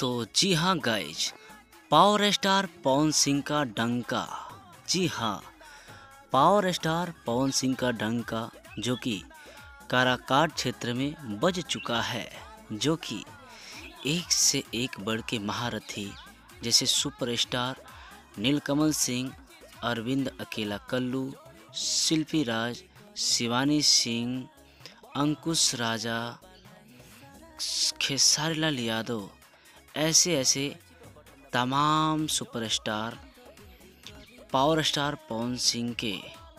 तो जी हाँ guys, power star Pawan Singh का डंका। जी हाँ, पावर स्टार पवन सिंह का डंका जो कि काराकाट क्षेत्र में बज चुका है, जो कि एक से एक बढ़ के महारथी जैसे सुपरस्टार नीलकमल सिंह, अरविंद अकेला कल्लू, शिल्पी राज, शिवानी सिंह, अंकुश राजा, खेसारी लाल यादव, ऐसे ऐसे तमाम superstar power star Pawan Singh के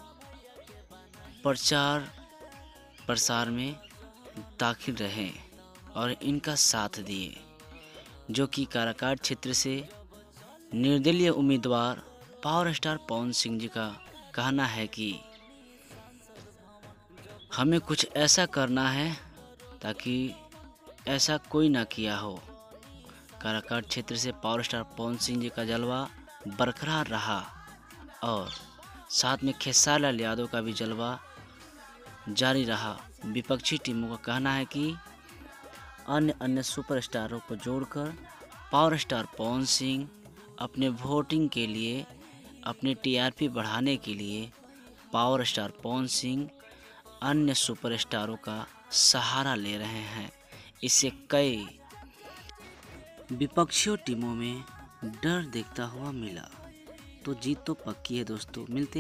प्रचार प्रसार में दाखिल रहे और इनका साथ दिए, जो कि काराकाट क्षेत्र से निर्दलीय उम्मीदवार पावर स्टार पवन सिंह जी का कहना है कि हमें कुछ ऐसा करना है ताकि ऐसा कोई ना किया हो। काराकाट क्षेत्र से पावर स्टार पवन सिंह जी का जलवा बरकरार रहा और साथ में खेसारी लाल यादव का भी जलवा जारी रहा। विपक्षी टीमों का कहना है कि अन्य सुपरस्टारों को जोड़कर पावर स्टार पवन सिंह अपने वोटिंग के लिए, अपने टीआरपी बढ़ाने के लिए पावर स्टार पवन सिंह अन्य सुपरस्टारों का सहारा ले रहे हैं। इससे कई विपक्षी टीमों में डर देखता हुआ मिला। तो जीत तो पक्की है दोस्तों। मिलते